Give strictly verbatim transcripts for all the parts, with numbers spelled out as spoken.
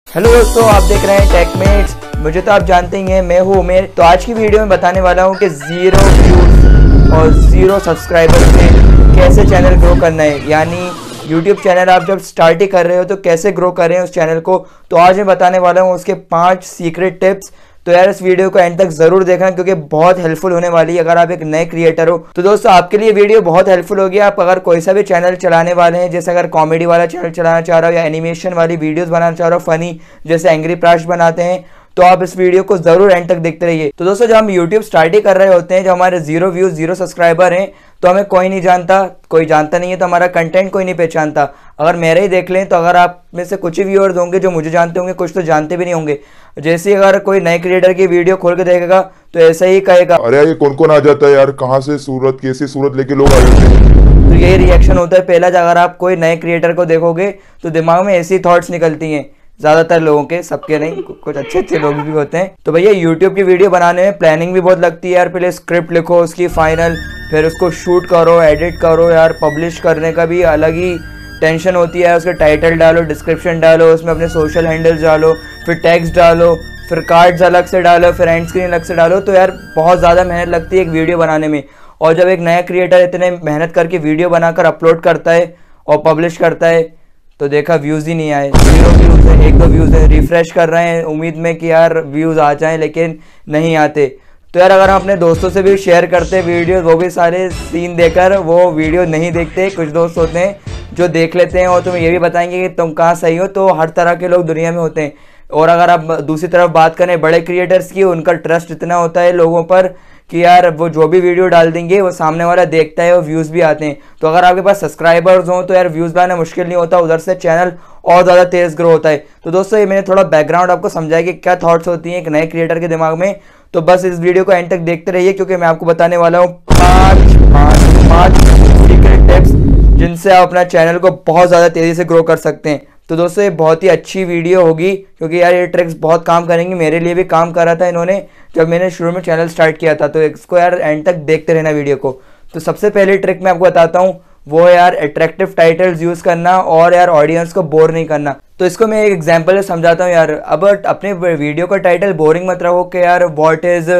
Hello दोस्तों, आप देख रहे हैं टेकमेट्स। मुझे तो आप जानते ही हैं, मैं हूँ उमेर। तो आज की वीडियो में बताने वाला हूँ कि ज़ीरो व्यूज़ और ज़ीरो सब्सक्राइबर से कैसे चैनल ग्रो करना है। यानी यूट्यूब चैनल आप जब स्टार्ट ही कर रहे हो तो कैसे ग्रो कर रहे हैं उस चैनल को। तो आज मैं बताने वाला हूँ उसके पाँच सीक्रेट टिप्स। तो यार इस वीडियो को एंड तक जरूर देखना क्योंकि बहुत हेल्पफुल होने वाली है अगर आप एक नए क्रिएटर हो। तो दोस्तों आपके लिए वीडियो बहुत हेल्पफुल होगी। आप अगर कोई सा भी चैनल चलाने वाले हैं, जैसे अगर कॉमेडी वाला चैनल चलाना चाह रहे हो या एनिमेशन वाली वीडियोस बनाना चाह रहे हो, फनी जैसे एंग्री प्राश बनाते हैं, तो आप इस वीडियो को जरूर एंड तक देखते रहिए। तो दोस्तों जब हम यूट्यूब स्टार्ट ही कर रहे होते हैं, जब हमारे जीरो व्यूज जीरो सब्सक्राइबर हैं, तो हमें कोई नहीं जानता, कोई जानता नहीं है, तो हमारा कंटेंट कोई नहीं पहचानता। अगर मेरे ही देख लें तो अगर आप में से कुछ ही व्यूअर्स होंगे जो मुझे जानते होंगे, कुछ तो जानते भी नहीं होंगे। जैसे अगर कोई नए क्रिएटर की वीडियो खोल के देखेगा तो ऐसा ही कहेगा, अरे यार ये कौन कौन आ जाता है यार, कहाँ से सूरत कैसी सूरत लेके लोग आ जाते हैं। तो यही रिएक्शन होता है पहला। अगर आप कोई नए क्रिएटर को देखोगे तो दिमाग में ऐसी थॉट्स निकलती हैं ज़्यादातर लोगों के, सबके नहीं, कुछ अच्छे अच्छे लोग भी होते हैं। तो भैया यूट्यूब की वीडियो बनाने में प्लानिंग भी बहुत लगती है यार। पहले स्क्रिप्ट लिखो उसकी फाइनल, फिर उसको शूट करो, एडिट करो यार। पब्लिश करने का भी अलग ही टेंशन होती है। उसके टाइटल डालो, डिस्क्रिप्शन डालो, उसमें अपने सोशल हैंडल्स डालो, फिर टैग्स डालो, फिर कार्ड्स अलग से डालो, फिर एंड स्क्रीन अलग से डालो। तो यार बहुत ज़्यादा मेहनत लगती है एक वीडियो बनाने में। और जब एक नया क्रिएटर इतने मेहनत करके वीडियो बनाकर अपलोड करता है और पब्लिश करता है तो देखा व्यूज़ ही नहीं आए, जीरो व्यूज़ है, एक दो व्यूज़ है। रिफ्रेश कर रहे हैं उम्मीद में कि यार व्यूज़ आ जाएं, लेकिन नहीं आते। तो यार अगर हम अपने दोस्तों से भी शेयर करते वीडियो, वो भी सारे सीन देकर वो वीडियो नहीं देखते। कुछ दोस्त होते हैं जो देख लेते हैं और तुम्हें ये भी बताएंगे कि तुम कहाँ सही हो। तो हर तरह के लोग दुनिया में होते हैं। और अगर आप दूसरी तरफ बात करें बड़े क्रिएटर्स की, उनका ट्रस्ट इतना होता है लोगों पर कि यार वो जो भी वीडियो डाल देंगे वो सामने वाला देखता है और व्यूज़ भी आते हैं। तो अगर आपके पास सब्सक्राइबर्स हों तो यार व्यूज़ लाना मुश्किल नहीं होता, उधर से चैनल और ज़्यादा तेज़ ग्रो होता है। तो दोस्तों ये मैंने थोड़ा बैकग्राउंड आपको समझाया कि क्या थॉट्स होती हैं एक नए क्रिएटर के दिमाग में। तो बस इस वीडियो को एंड तक देखते रहिए क्योंकि मैं आपको बताने वाला हूँ पाँच पाँच पाँच सीक्रेट टिप्स जिनसे आप अपना चैनल को बहुत ज़्यादा तेज़ी से ग्रो कर सकते हैं। तो दोस्तों ये बहुत ही अच्छी वीडियो होगी क्योंकि यार ये ट्रिक्स बहुत काम करेंगी। मेरे लिए भी काम कर रहा था इन्होंने जब मैंने शुरू में चैनल स्टार्ट किया था। तो इसको यार एंड तक देखते रहना वीडियो को। तो सबसे पहली ट्रिक मैं आपको बताता हूँ, वो है यार अट्रैक्टिव टाइटल्स यूज़ करना और यार ऑडियंस को बोर नहीं करना। तो इसको मैं एक एग्जांपल से समझाता हूँ यार। अब अपने वीडियो का टाइटल बोरिंग मत रखो कि यार व्हाट इज़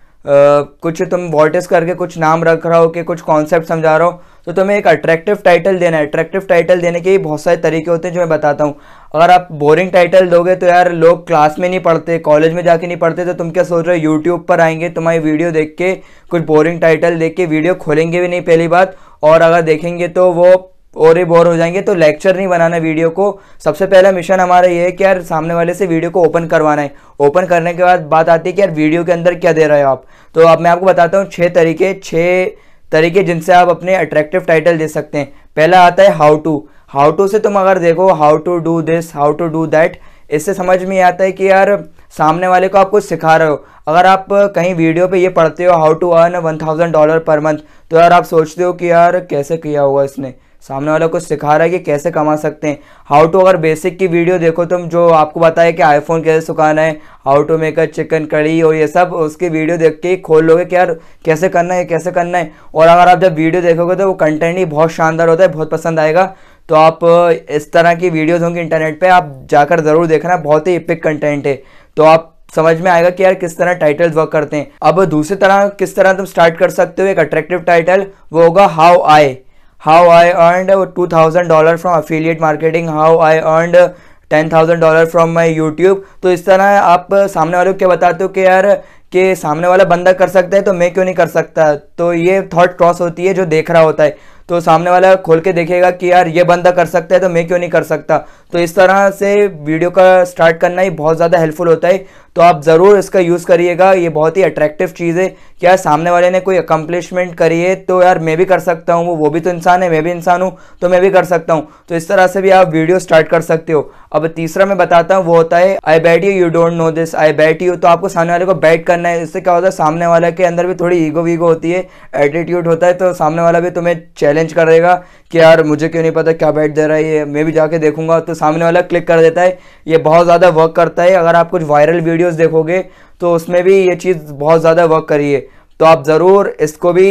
कुछ तुम व्हाट इज़ करके कुछ नाम रख रहा हो कि कुछ कॉन्सेप्ट समझा रहा हो। तो तुम्हें एक अट्रैक्टिव टाइटल देना है। अट्रैक्टिव टाइटल देने के बहुत सारे तरीके होते हैं जो मैं बताता हूँ। अगर आप बोरिंग टाइटल दोगे तो यार लोग क्लास में नहीं पढ़ते, कॉलेज में जाके नहीं पढ़ते, तो तुम क्या सोच रहे हो यूट्यूब पर आएंगे तुम्हारी वीडियो देख के, कुछ बोरिंग टाइटल देख के वीडियो खोलेंगे भी नहीं पहली बात, और अगर देखेंगे तो वो और ही बोर हो जाएंगे। तो लेक्चर नहीं बनाना वीडियो को। सबसे पहला मिशन हमारा ये है कि यार सामने वाले से वीडियो को ओपन करवाना है। ओपन करने के बाद बात आती है कि यार वीडियो के अंदर क्या दे रहे हो आप। तो अब मैं आपको बताता हूँ छः तरीके छः तरीके जिनसे आप अपने अट्रैक्टिव टाइटल दे सकते हैं। पहला आता है हाउ टू। हाउ टू से तुम अगर देखो how to do this, how to do that, इससे समझ में आता है कि यार सामने वाले को आप कुछ सिखा रहे हो। अगर आप कहीं वीडियो पे ये पढ़ते हो how to earn one thousand dollar per month, तो यार आप सोचते हो कि यार कैसे किया होगा इसने, सामने वाला कुछ सिखा रहा है कि कैसे कमा सकते हैं। हाउ टू अगर बेसिक की वीडियो देखो तुम, जो आपको बताया कि आईफोन कैसे सुखाना है, how to make a chicken curry और ये सब, उसकी वीडियो देख के खोल लोगे कि यार कैसे करना है कैसे करना है। और अगर आप जब वीडियो देखोगे तो वो कंटेंट ही बहुत शानदार होता है, बहुत पसंद आएगा। तो आप इस तरह की वीडियोज़ होंगी इंटरनेट पर, आप जाकर ज़रूर देखना, बहुत ही एपिक कंटेंट है। तो आप समझ में आएगा कि यार किस तरह टाइटल्स वर्क करते हैं। अब दूसरी तरह किस तरह तुम स्टार्ट कर सकते हो एक अट्रैक्टिव टाइटल, वो होगा how I How I earned two thousand dollars from affiliate marketing, how I earned ten thousand dollars from my YouTube। तो इस तरह आप सामने वाले को क्या बताते हो कि यार कि सामने वाला बंदा कर सकता है तो मैं क्यों नहीं कर सकता। तो ये थॉट क्रॉस होती है जो देख रहा होता है। तो सामने वाला खोल के देखेगा कि यार ये बंदा कर सकता है तो मैं क्यों नहीं कर सकता। तो इस तरह से वीडियो का स्टार्ट करना ही बहुत ज़्यादा हेल्पफुल होता है। तो आप ज़रूर इसका यूज़ करिएगा। ये बहुत ही अट्रैक्टिव चीज़ है कि यार सामने वाले ने कोई अकम्पलिशमेंट करी है तो यार मैं भी कर सकता हूँ, वो वो भी तो इंसान है, मैं भी इंसान हूँ, तो मैं भी कर सकता हूँ। तो इस तरह से भी आप वीडियो स्टार्ट कर सकते हो। अब तीसरा मैं बताता हूँ, वो होता है I bet you you don't know this, I bet you. तो आपको सामने वाले को बैट करना है। इससे क्या होता है, सामने वाले के अंदर भी थोड़ी ईगो वीगो होती है, एटीट्यूड होता है। तो सामने वाला भी तुम्हें चैलेंज करेगा कि यार मुझे क्यों नहीं पता क्या बैट दे रहा है ये, मैं भी जाके देखूंगा। तो सामने वाला क्लिक कर देता है। ये बहुत ज़्यादा वर्क करता है। अगर आप कुछ वायरल वीडियोस देखोगे तो उसमें भी ये चीज़ बहुत ज़्यादा वर्क करी है। तो आप ज़रूर इसको भी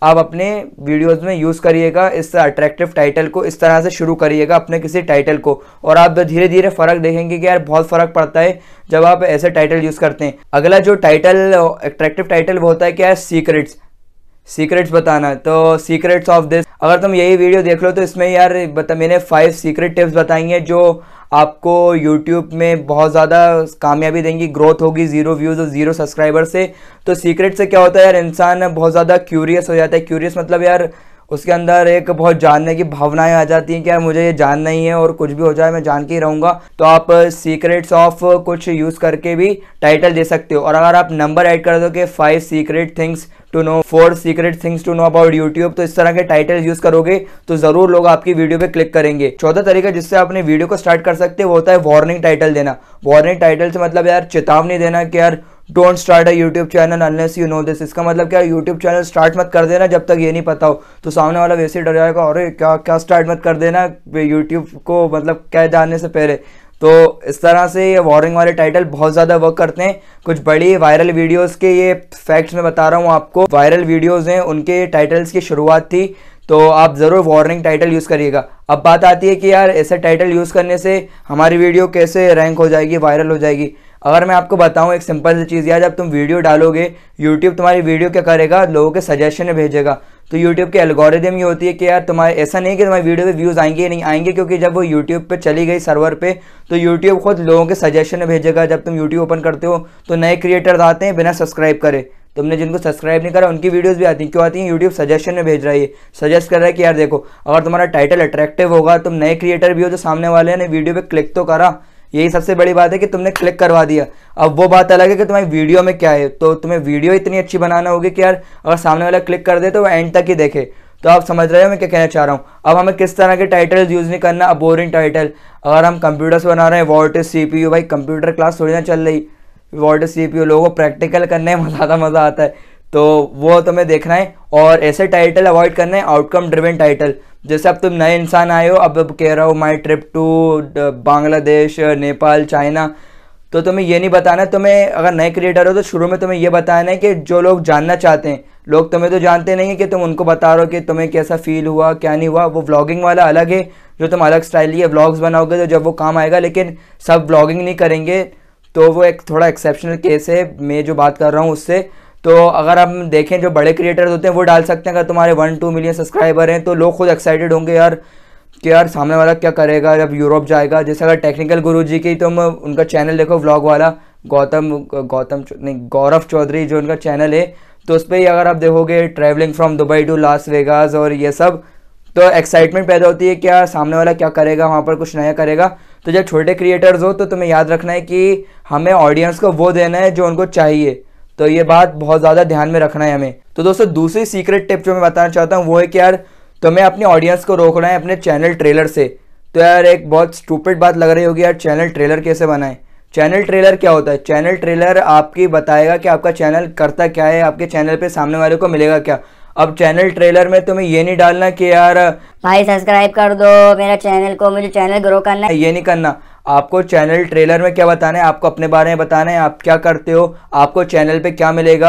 आप अपने वीडियोस में यूज़ करिएगा। इस अट्रैक्टिव टाइटल को इस तरह से शुरू करिएगा अपने किसी टाइटल को, और आप धीरे धीरे फ़र्क देखेंगे कि यार बहुत फ़र्क पड़ता है जब आप ऐसे टाइटल यूज़ करते हैं। अगला जो टाइटल अट्रैक्टिव टाइटल वो होता है क्या है, सीक्रेट्स। सीक्रेट्स बताना, तो सीक्रेट्स ऑफ दिस। अगर तुम यही वीडियो देख लो तो इसमें यार बता मैंने फाइव सीक्रेट टिप्स बताई हैं जो आपको यूट्यूब में बहुत ज़्यादा कामयाबी देंगी, ग्रोथ होगी ज़ीरो व्यूज़ और ज़ीरो सब्सक्राइबर से। तो सीक्रेट से क्या होता है यार, इंसान बहुत ज़्यादा क्यूरियस हो जाता है। क्यूरियस मतलब यार उसके अंदर एक बहुत जानने की भावनाएं आ जाती हैं कि यार मुझे ये जानना ही है और कुछ भी हो जाए मैं जान के ही रहूँगा। तो आप सीक्रेट्स ऑफ कुछ यूज़ करके भी टाइटल दे सकते हो। और अगर आप नंबर ऐड कर दो कि five secret things to know, four secret things to know about YouTube, तो इस तरह के टाइटल यूज़ करोगे तो ज़रूर लोग आपकी वीडियो पे क्लिक करेंगे। चौथा तरीका जिससे आप अपनी वीडियो को स्टार्ट कर सकते हैं वो होता है वार्निंग टाइटल देना। वार्निंग टाइटल से मतलब यार चेतावनी देना कि यार don't start a YouTube channel unless you know this. इसका मतलब क्या, यूट्यूब चैनल स्टार्ट मत कर देना जब तक ये नहीं पता हो। तो सामने वाला वैसे ही डर जाएगा, अरे क्या क्या स्टार्ट मत कर देना यूट्यूब को, मतलब क्या जानने से पहले। तो इस तरह से ये वार्निंग वाले टाइटल बहुत ज़्यादा वर्क करते हैं। कुछ बड़ी वायरल वीडियोस के ये फैक्ट्स मैं बता रहा हूँ आपको, वायरल वीडियोस हैं उनके टाइटल्स की शुरुआत थी, तो आप ज़रूर वार्निंग टाइटल यूज़ करिएगा। अब बात आती है कि यार ऐसे टाइटल यूज़ करने से हमारी वीडियो कैसे रैंक हो जाएगी, वायरल हो जाएगी। अगर मैं आपको बताऊं एक सिंपल सी चीज़ यार, जब तुम वीडियो डालोगे यूट्यूब तुम्हारी वीडियो क्या करेगा, लोगों के सजेशन में भेजेगा। तो यूट्यूब के एल्गोरिदम ये होती है कि यार तुम्हारे, ऐसा नहीं कि तुम्हारी वीडियो पे व्यूज़ आएंगे नहीं आएंगे, क्योंकि जब वो यूट्यूब पे चली गई सर्वर पे तो यूट्यूब खुद लोगों के सजेशन में भेजेगा। जब तुम यूट्यूब ओपन करते हो तो नए क्रिएटर्स आते हैं बिना सब्सक्राइब करे, तुमने जिनको सब्सक्राइब नहीं करा उनकी वीडियोस भी आती हैं। क्यों आती हैं, यूट्यूब सजेशन में भेज रहा है, सजेस्ट कर रहा है कि यार देखो अगर तुम्हारा टाइटल अट्रैक्टिव होगा, तुम नए क्रिएटर भी हो, तो सामने वाले ने वीडियो पे क्लिक तो करा। यही सबसे बड़ी बात है कि तुमने क्लिक करवा दिया। अब वो बात अलग है कि तुम्हारी वीडियो में क्या है, तो तुम्हें वीडियो इतनी अच्छी बनाना होगी कि यार अगर सामने वाला क्लिक कर दे तो वो एंड तक ही देखे। तो आप समझ रहे हो मैं क्या कहना चाह रहा हूँ। अब हमें किस तरह के टाइटल्स यूज़ नहीं करना, अब बोरिंग टाइटल। अगर हम कंप्यूटर से बना रहे हैं व्हाट इज सीपीयू, भाई कंप्यूटर क्लास थोड़ी ना चल रही, व्हाट इज सीपीयू, लोगों को प्रैक्टिकल करने में ज़्यादा मज़ा आता है, तो वो तुम्हें देखना है। और ऐसे टाइटल अवॉइड करना है आउटकम ड्रिवन टाइटल। जैसे अब तुम नए इंसान आए हो, अब अब कह रहा हो my trip to Bangladesh, Nepal, China, तो तुम्हें ये नहीं बताना। तुम्हें अगर नए क्रिएटर हो तो शुरू में तुम्हें ये बताना है कि जो लोग जानना चाहते हैं, लोग तुम्हें तो जानते नहीं है कि तुम उनको बता रहे हो कि तुम्हें कैसा फील हुआ क्या नहीं हुआ। वो व्लॉगिंग वाला अलग है, जो तुम अलग स्टाइल लिए व्लॉग्स बनाओगे तो जब वो काम आएगा, लेकिन सब व्लॉगिंग नहीं करेंगे, तो वो एक थोड़ा एक्सेप्शनल केस है मैं जो बात कर रहा हूँ उससे। तो अगर हम देखें जो बड़े क्रिएटर्स होते हैं वो डाल सकते हैं। अगर तुम्हारे वन टू मिलियन सब्सक्राइबर हैं तो लोग खुद एक्साइटेड होंगे यार कि यार सामने वाला क्या करेगा जब यूरोप जाएगा। जैसे अगर टेक्निकल गुरुजी की तुम उनका चैनल देखो व्लॉग वाला, गौतम गौतम नहीं गौरव चौधरी जो उनका चैनल है, तो उस पर ही अगर आप देखोगे travelling from Dubai to Las Vegas और ये सब, तो एक्साइटमेंट पैदा होती है क्या सामने वाला क्या करेगा, वहाँ पर कुछ नया करेगा। तो जब छोटे क्रिएटर्स हो तो तुम्हें याद रखना है कि हमें ऑडियंस को वो देना है जो उनको चाहिए। तो ये बात बहुत ज़्यादा ध्यान में रखना है हमें। तो दोस्तों दूसरी सीक्रेट टिप जो मैं बताना चाहता हूँ वो है कि यार तुम्हें अपनी ऑडियंस को रोकना है अपने चैनल ट्रेलर से। तो यार एक बहुत स्टूपिड बात लग रही होगी यार, चैनल ट्रेलर कैसे बनाएं। चैनल ट्रेलर क्या होता है, चैनल ट्रेलर आपकी बताएगा कि आपका चैनल करता क्या है, आपके चैनल पे सामने वाले को मिलेगा क्या। अब चैनल ट्रेलर में तुम्हें ये नहीं डालना कि यार भाई सब्सक्राइब कर दो मेरा चैनल को, मुझे चैनल ग्रो करना है, ये नहीं करना। आपको चैनल ट्रेलर में क्या बताना है, आपको अपने बारे में बताना है, आप क्या करते हो, आपको चैनल पे क्या मिलेगा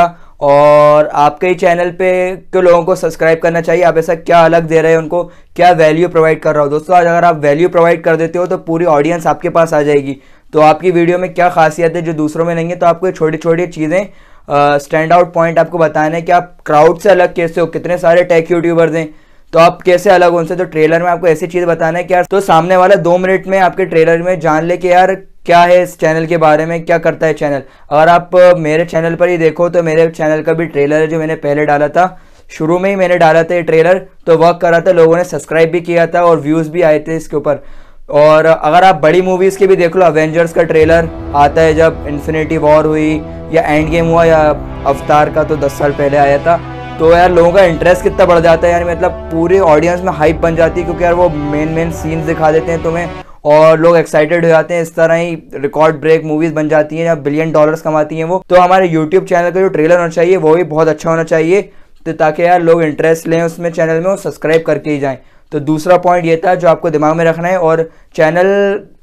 और आपके ही चैनल पे के लोगों को सब्सक्राइब करना चाहिए। आप ऐसा क्या अलग दे रहे हैं उनको, क्या वैल्यू प्रोवाइड कर रहा हो। दोस्तों आज अगर आप वैल्यू प्रोवाइड कर देते हो तो पूरी ऑडियंस आपके पास आ जाएगी। तो आपकी वीडियो में क्या खासियत है जो दूसरों में नहीं है, तो आपको छोटी छोटी चीज़ें स्टैंड आउट पॉइंट आपको बताना है कि आप क्राउड से अलग कैसे हो। कितने सारे टेक यूट्यूबर्स हैं तो आप कैसे अलग हो उनसे। तो ट्रेलर में आपको ऐसी चीज़ बताना है कि यार तो सामने वाला दो मिनट में आपके ट्रेलर में जान ले कि यार क्या है इस चैनल के बारे में, क्या करता है चैनल। अगर आप मेरे चैनल पर ही देखो तो मेरे चैनल का भी ट्रेलर है जो मैंने पहले डाला था, शुरू में ही मैंने डाला था ये ट्रेलर, तो वर्क करा था, लोगों ने सब्सक्राइब भी किया था और व्यूज़ भी आए थे इसके ऊपर। और अगर आप बड़ी मूवीज़ के भी देख लो, अवेंजर्स का ट्रेलर आता है जब इन्फिनिटी वॉर हुई या एंड गेम हुआ या अवतार का तो दस साल पहले आया था, तो यार लोगों का इंटरेस्ट कितना बढ़ जाता है यार, मतलब पूरी ऑडियंस में हाइप बन जाती है क्योंकि यार वो मेन मेन सीन्स दिखा देते हैं तुम्हें और लोग एक्साइटेड हो जाते हैं। इस तरह ही रिकॉर्ड ब्रेक मूवीज़ बन जाती हैं या बिलियन डॉलर्स कमाती हैं वो। तो हमारे यूट्यूब चैनल का जो ट्रेलर होना चाहिए वो भी बहुत अच्छा होना चाहिए, तो ताकि यार लोग इंटरेस्ट लें उसमें चैनल में और सब्सक्राइब करके ही जाएँ। तो दूसरा पॉइंट ये था जो आपको दिमाग में रखना है। और चैनल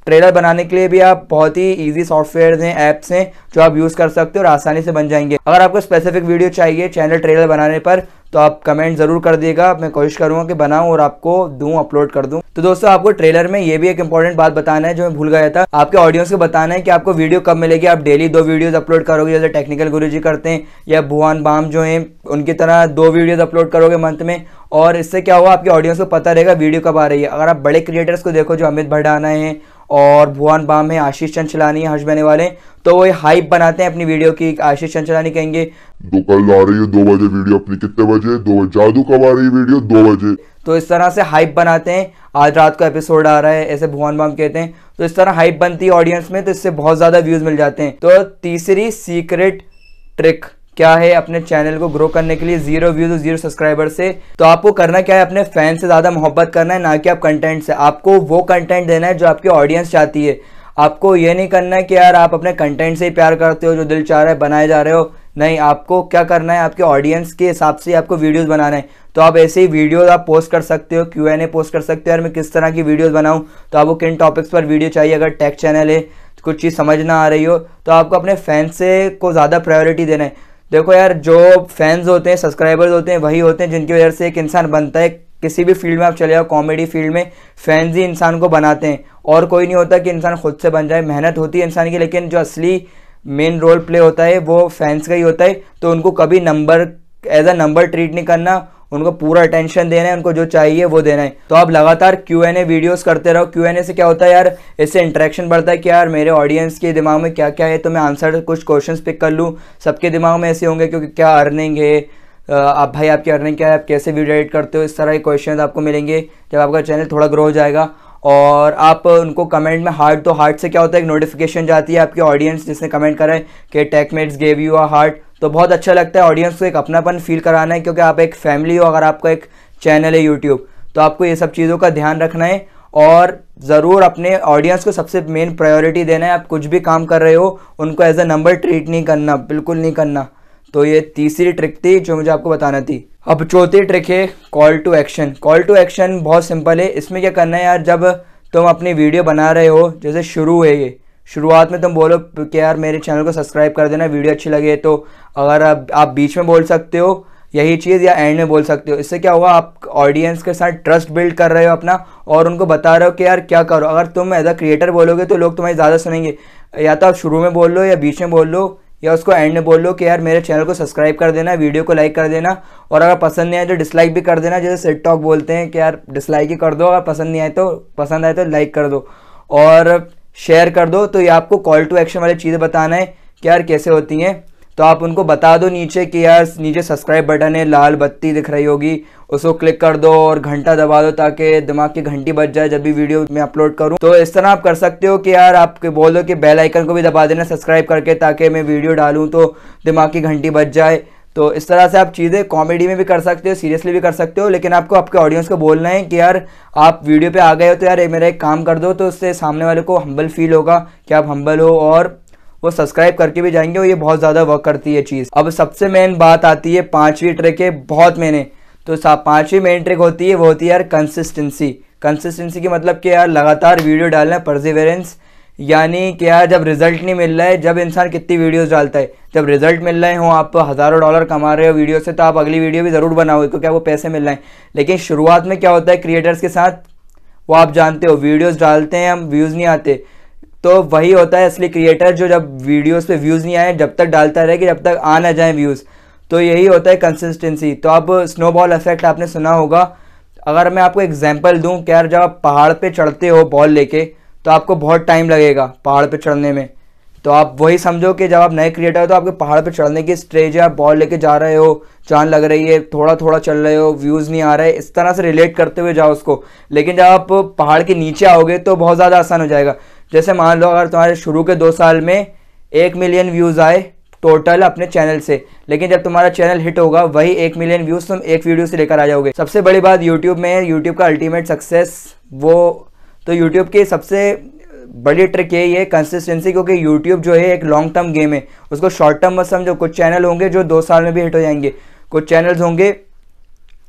ट्रेलर बनाने के लिए भी आप बहुत ही इजी सॉफ्टवेयर हैं, ऐप्स हैं जो आप यूज़ कर सकते हो और आसानी से बन जाएंगे। अगर आपको स्पेसिफिक वीडियो चाहिए चैनल ट्रेलर बनाने पर तो आप कमेंट ज़रूर कर दिएगा, मैं कोशिश करूँगा कि बनाऊँ और आपको दूँ, अपलोड कर दूँ। तो दोस्तों आपको ट्रेलर में ये भी एक इंपॉर्टेंट बात बताना है जो मैं भूल गया था, आपके ऑडियंस को बताना है कि आपको वीडियो कब मिलेगी। आप डेली दो वीडियोज़ अपलोड करोगे जैसे टेक्निकल गुरुजी करते हैं या भुवन बाम जो हैं उनकी तरह दो वीडियोज़ अपलोड करोगे मंथ में, और इससे क्या होगा आपके ऑडियंस को पता रहेगा वीडियो कब आ रही है। अगर आप बड़े क्रिएटर्स को देखो जो अमित भड़ाना है और भुवन बाम है, आशीष चंचलानी है, हर्ष बने वाले, तो वो हाइप बनाते हैं अपनी वीडियो की। आशीष चंचलानी कहेंगे तो कल आ रही है दो बजे वीडियो अपनी, कितने बजे? दो बजे। जादू कब आ रही है वीडियो? दो बजे। तो इस तरह से हाइप बनाते हैं, आज रात को एपिसोड आ रहा है, ऐसे भुवन बाम कहते हैं। तो इस तरह हाइप बनती है ऑडियंस में, तो इससे बहुत ज़्यादा व्यूज़ मिल जाते हैं। तो तीसरी सीक्रेट ट्रिक क्या है अपने चैनल को ग्रो करने के लिए जीरो व्यूज और जीरो सब्सक्राइबर से? तो आपको करना क्या है, अपने फैन से ज़्यादा मोहब्बत करना है, ना कि आप कंटेंट से। आपको वो कंटेंट देना है जो आपकी ऑडियंस चाहती है। आपको ये नहीं करना है कि यार आप अपने कंटेंट से ही प्यार करते हो, जो दिल चाह रहा है बनाए जा रहे हो। नहीं, आपको क्या करना है, आपके ऑडियंस के हिसाब से आपको वीडियोस बनाना है। तो आप ऐसे ही वीडियोस आप पोस्ट कर सकते हो, क्यू एन ए पोस्ट कर सकते हो, यार मैं किस तरह की वीडियोस बनाऊं, तो आपको किन टॉपिक्स पर वीडियो चाहिए। अगर टेक चैनल है, कुछ चीज़ समझ ना आ रही हो, तो आपको अपने फैंस से को ज़्यादा प्रायोरिटी देना है। देखो यार, जो फैंस होते हैं, सब्सक्राइबर्स होते हैं, वही होते हैं जिनकी वजह से एक इंसान बनता है। किसी भी फील्ड में आप चले जाओ, कॉमेडी फील्ड में फैंस ही इंसान को बनाते हैं, और कोई नहीं होता कि इंसान खुद से बन जाए। मेहनत होती है इंसान की, लेकिन जो असली मेन रोल प्ले होता है वो फैंस का ही होता है। तो उनको कभी number as a number treat नहीं करना, उनको पूरा अटेंशन देना है, उनको जो चाहिए वो देना है। तो आप लगातार क्यू एन ए वीडियोस करते रहो। क्यू एन ए से क्या होता है यार, इससे इंटरेक्शन बढ़ता है कि यार मेरे ऑडियंस के दिमाग में क्या क्या है, तो मैं आंसर कुछ क्वेश्चंस पिक कर लूँ। सबके दिमाग में ऐसे होंगे क्योंकि क्या अर्निंग है, आप भाई आपकी अर्निंग क्या है, आप कैसे वीडियो एडिट करते हो, इस तरह के क्वेश्चन आपको मिलेंगे जब आपका चैनल थोड़ा ग्रो हो जाएगा। और आप उनको कमेंट में हार्ट, तो हार्ट से क्या होता है एक नोटिफिकेशन जाती है आपकी ऑडियंस जिसने कमेंट करा है कि Techmates gave you a heart, तो बहुत अच्छा लगता है। ऑडियंस को एक अपनापन फील कराना है क्योंकि आप एक फैमिली हो। अगर आपका एक चैनल है यूट्यूब, तो आपको ये सब चीज़ों का ध्यान रखना है और ज़रूर अपने ऑडियंस को सबसे मेन प्रायोरिटी देना है। आप कुछ भी काम कर रहे हो उनको एज अ नंबर ट्रीट नहीं करना, बिल्कुल नहीं करना। तो ये तीसरी ट्रिक थी जो मुझे आपको बताना थी। अब चौथी ट्रिक है call to action. Call to action बहुत सिंपल है। इसमें क्या करना है यार, जब तुम अपनी वीडियो बना रहे हो, जैसे शुरू है ये, शुरुआत में तुम बोलो कि यार मेरे चैनल को सब्सक्राइब कर देना, वीडियो अच्छी लगे तो। अगर आप, आप बीच में बोल सकते हो यही चीज़ या एंड में बोल सकते हो। इससे क्या होगा, आप ऑडियंस के साथ ट्रस्ट बिल्ड कर रहे हो अपना, और उनको बता रहे हो कि यार क्या करो। अगर तुम एज अ क्रिएटर बोलोगे तो लोग तुम्हारी ज़्यादा सुनेंगे। या तो आप शुरू में बोल लो या बीच में बोल लो या उसको एंड में बोल लो कि यार मेरे चैनल को सब्सक्राइब कर देना, वीडियो को लाइक कर देना, और अगर पसंद नहीं आए तो डिसलाइक भी कर देना। जैसे सेट टॉक बोलते हैं कि यार डिसलाइक ही कर दो, अगर पसंद नहीं आए तो, पसंद आए तो लाइक कर दो और शेयर कर दो। तो ये आपको कॉल टू एक्शन वाली चीज़ें बताना है कि यार कैसे होती हैं। तो आप उनको बता दो नीचे कि यार नीचे सब्सक्राइब बटन है, लाल बत्ती दिख रही होगी, उसको क्लिक कर दो और घंटा दबा दो ताकि दिमाग की घंटी बज जाए जब भी वीडियो में अपलोड करूं। तो इस तरह आप कर सकते हो कि यार आप बोल दो कि बेल आइकन को भी दबा देना सब्सक्राइब करके, ताकि मैं वीडियो डालूं तो दिमाग की घंटी बज जाए। तो इस तरह से आप चीज़ें कॉमेडी में भी कर सकते हो, सीरियसली भी कर सकते हो, लेकिन आपको आपके ऑडियंस को बोलना है कि यार आप वीडियो पे आ गए हो तो यार मेरा एक काम कर दो, तो उससे सामने वाले को हम्बल फील होगा कि आप हम्बल हो और वो सब्सक्राइब करके भी जाएंगे। और ये बहुत ज़्यादा वर्क करती है चीज़। अब सबसे मेन बात आती है, पांचवी ट्रिक है, बहुत मैंने तो पांचवी मेन ट्रिक होती है वो होती है यार कंसिस्टेंसी। कंसिस्टेंसी की मतलब कि यार लगातार वीडियो डालना, परसिवरेंस, यानी कि यार जब रिजल्ट नहीं मिल रहा है, जब इंसान कितनी वीडियोस डालता है, जब रिजल्ट मिल रहे हो, आप हज़ारों डॉलर कमा रहे हो वीडियो से, तो आप अगली वीडियो भी ज़रूर बनाओगे क्योंकि आपको पैसे मिल रहे हैं। लेकिन शुरुआत में क्या होता है क्रिएटर्स के साथ, वो आप जानते हो, वीडियोज़ डालते हैं हम, व्यूज़ नहीं आते। तो वही होता है असली क्रिएटर, जो जब वीडियोस पे व्यूज़ नहीं आए जब तक डालता रहे कि जब तक आ ना जाए व्यूज़। तो यही होता है कंसिस्टेंसी। तो अब स्नोबॉल इफेक्ट आपने सुना होगा। अगर मैं आपको एग्जांपल दूं कि यार जब आप पहाड़ पे चढ़ते हो बॉल लेके, तो आपको बहुत टाइम लगेगा पहाड़ पे चढ़ने में। तो आप वही समझो कि जब आप नए क्रिएटर हो तो आपके पहाड़ पे चढ़ने की स्टेज है, आप बॉल लेके जा रहे हो, जान लग रही है, थोड़ा थोड़ा चल रहे हो, व्यूज़ नहीं आ रहे, इस तरह से रिलेट करते हुए जाओ उसको। लेकिन जब आप पहाड़ के नीचे आओगे तो बहुत ज़्यादा आसान हो जाएगा। जैसे मान लो अगर तुम्हारे शुरू के दो साल में एक मिलियन व्यूज़ आए टोटल अपने चैनल से, लेकिन जब तुम्हारा चैनल हिट होगा वही एक मिलियन व्यूज़ तुम एक वीडियो से लेकर आ जाओगे। सबसे बड़ी बात यूट्यूब में है, यूट्यूब का अल्टीमेट सक्सेस वो, तो यूट्यूब की सबसे बड़ी ट्रिक यही है कंसिस्टेंसी, क्योंकि यूट्यूब जो है एक लॉन्ग टर्म गेम है, उसको शॉर्ट टर्म मत समझो। कुछ चैनल होंगे जो दो साल में भी हिट हो जाएंगे, कुछ चैनल्स होंगे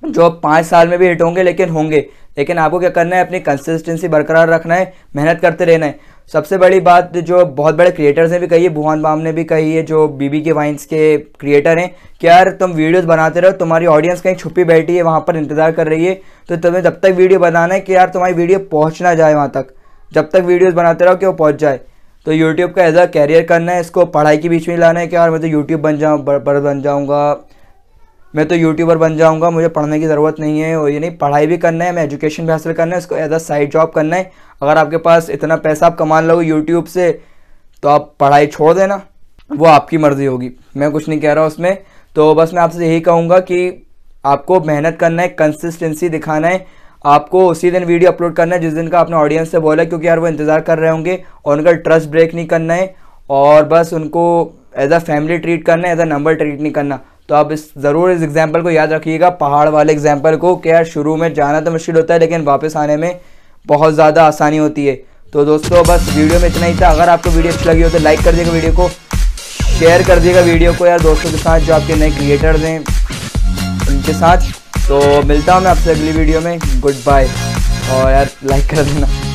जो पाँच साल में भी हिट होंगे, लेकिन होंगे। लेकिन आपको क्या करना है, अपनी कंसिस्टेंसी बरकरार रखना है, मेहनत करते रहना है। सबसे बड़ी बात जो बहुत बड़े क्रिएटर्स ने भी कही है, भुवन बाम ने भी कही है, जो बीबी के वाइन्स के क्रिएटर हैं, कि यार तुम वीडियोस बनाते रहो, तुम्हारी ऑडियंस कहीं छुपी बैठी है, वहाँ पर इंतजार कर रही है, तो तुम्हें जब तक वीडियो बनाना है कि यार तुम्हारी वीडियो पहुँच ना जाए वहाँ तक, जब तक वीडियोज़ बनाते रहो कि वो पहुँच जाए। तो यूट्यूब का एज अ कैरियर करना है, इसको पढ़ाई के बीच में लाना है कि यार मैं तो यूट्यूब बन जाऊँ बड़ बन जाऊँगा, मैं तो यूट्यूबर बन जाऊंगा, मुझे पढ़ने की ज़रूरत नहीं है। और ये नहीं, पढ़ाई भी करना है, मैं एजुकेशन भी हासिल करना है, इसको एज अ साइड जॉब करना है। अगर आपके पास इतना पैसा आप कमा लोगे यूट्यूब से, तो आप पढ़ाई छोड़ देना, वो आपकी मर्ज़ी होगी, मैं कुछ नहीं कह रहा उसमें। तो बस मैं आपसे यही कहूँगा कि आपको मेहनत करना है, कंसिस्टेंसी दिखाना है, आपको उसी दिन वीडियो अपलोड करना है जिस दिन का आपने ऑडियंस से बोला, क्योंकि यार वो इंतज़ार कर रहे होंगे, और उनका ट्रस्ट ब्रेक नहीं करना है, और बस उनको एज अ फैमिली ट्रीट करना है, एज अ नंबर ट्रीट नहीं करना। तो आप इस ज़रूर इस एग्जाम्पल को याद रखिएगा, पहाड़ वाले एग्जाम्पल को, कि यार शुरू में जाना तो मुश्किल होता है, लेकिन वापस आने में बहुत ज़्यादा आसानी होती है। तो दोस्तों बस वीडियो में इतना ही था। अगर आपको वीडियो अच्छी लगी हो तो लाइक कर दिएगा वीडियो को, शेयर कर दिएगा वीडियो को यार दोस्तों के साथ, जो आपके नए क्रिएटर्स हैं उनके साथ। तो मिलता हूँ मैं आपसे अगली वीडियो में, गुड बाय, और यार लाइक कर देना।